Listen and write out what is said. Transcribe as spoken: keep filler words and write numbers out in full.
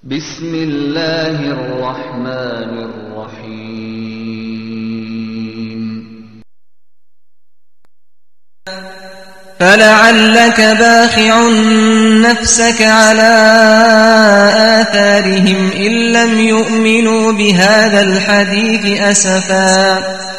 بسم الله الرحمن الرحيم فلعلك باخع نفسك على آثارهم إن لم يؤمنوا بهذا الحديث أسفا